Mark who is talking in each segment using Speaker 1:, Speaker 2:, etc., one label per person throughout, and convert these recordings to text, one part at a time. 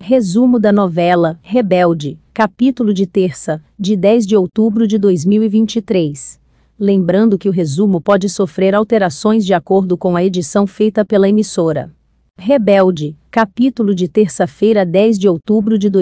Speaker 1: Resumo da novela Rebelde, capítulo de terça, de 10 de outubro de 2023. Lembrando que o resumo pode sofrer alterações de acordo com a edição feita pela emissora. Rebelde, capítulo de terça-feira, 10 de outubro de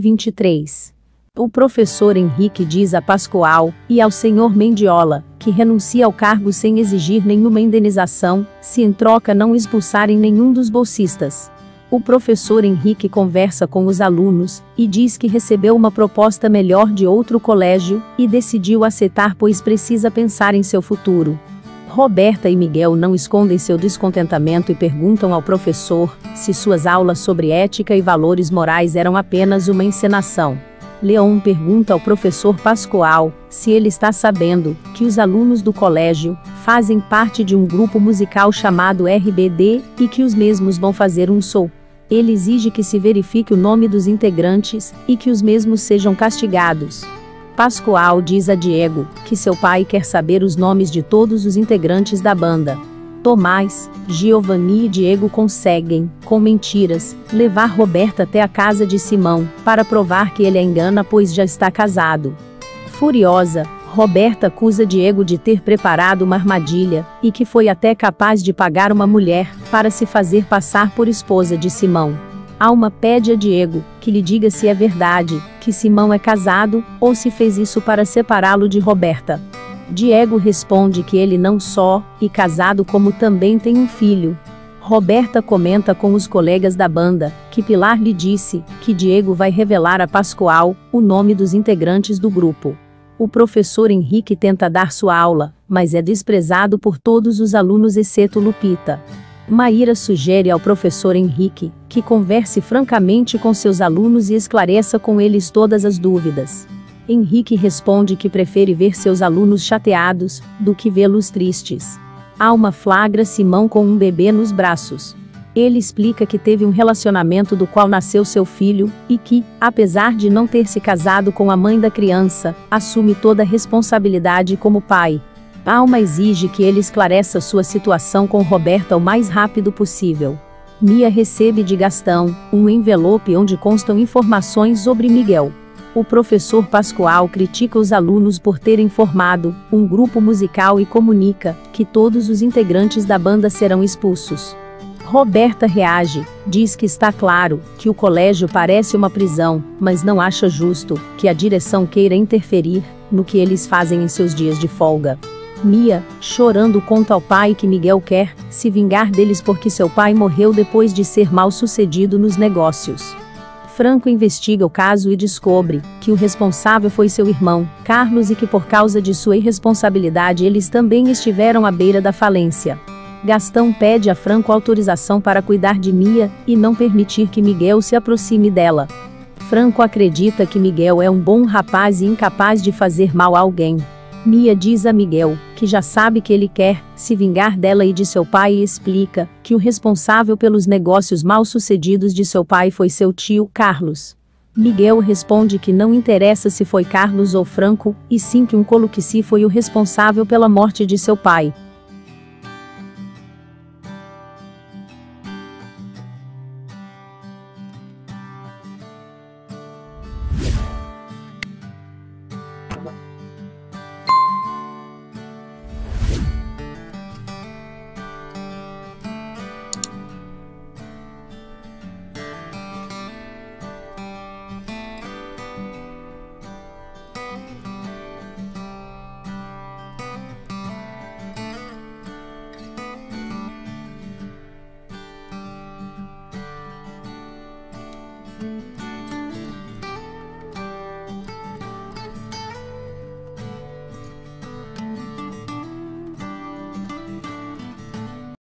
Speaker 1: 2023. O professor Henrique diz a Pascoal e ao senhor Mendiola que renuncia ao cargo sem exigir nenhuma indenização, se em troca não expulsarem nenhum dos bolsistas. O professor Henrique conversa com os alunos e diz que recebeu uma proposta melhor de outro colégio e decidiu aceitar, pois precisa pensar em seu futuro. Roberta e Miguel não escondem seu descontentamento e perguntam ao professor se suas aulas sobre ética e valores morais eram apenas uma encenação. Leon pergunta ao professor Pascoal se ele está sabendo que os alunos do colégio fazem parte de um grupo musical chamado RBD e que os mesmos vão fazer um show. Ele exige que se verifique o nome dos integrantes e que os mesmos sejam castigados. Pascoal diz a Diego que seu pai quer saber os nomes de todos os integrantes da banda. Tomás, Giovanni e Diego conseguem, com mentiras, levar Roberta até a casa de Simão, para provar que ele a engana, pois já está casado. Furiosa, Roberta acusa Diego de ter preparado uma armadilha, e que foi até capaz de pagar uma mulher, para se fazer passar por esposa de Simão. Alma pede a Diego que lhe diga se é verdade que Simão é casado, ou se fez isso para separá-lo de Roberta. Diego responde que ele não só é casado como também tem um filho. Roberta comenta com os colegas da banda que Pilar lhe disse que Diego vai revelar a Pascoal o nome dos integrantes do grupo. O professor Henrique tenta dar sua aula, mas é desprezado por todos os alunos exceto Lupita. Maíra sugere ao professor Henrique que converse francamente com seus alunos e esclareça com eles todas as dúvidas. Henrique responde que prefere ver seus alunos chateados do que vê-los tristes. Alma flagra Simão com um bebê nos braços. Ele explica que teve um relacionamento do qual nasceu seu filho, e que, apesar de não ter se casado com a mãe da criança, assume toda a responsabilidade como pai. Alma exige que ele esclareça sua situação com Roberta o mais rápido possível. Mia recebe de Gastão um envelope onde constam informações sobre Miguel. O professor Pascoal critica os alunos por terem formado um grupo musical e comunica que todos os integrantes da banda serão expulsos. Roberta reage, diz que está claro que o colégio parece uma prisão, mas não acha justo que a direção queira interferir no que eles fazem em seus dias de folga. Mia, chorando, conta ao pai que Miguel quer se vingar deles porque seu pai morreu depois de ser mal sucedido nos negócios. Franco investiga o caso e descobre que o responsável foi seu irmão, Carlos, e que por causa de sua irresponsabilidade eles também estiveram à beira da falência. Gastão pede a Franco autorização para cuidar de Mia e não permitir que Miguel se aproxime dela. Franco acredita que Miguel é um bom rapaz e incapaz de fazer mal a alguém. Mia diz a Miguel que já sabe que ele quer se vingar dela e de seu pai e explica que o responsável pelos negócios mal-sucedidos de seu pai foi seu tio, Carlos. Miguel responde que não interessa se foi Carlos ou Franco, e sim que um coluqueci foi o responsável pela morte de seu pai.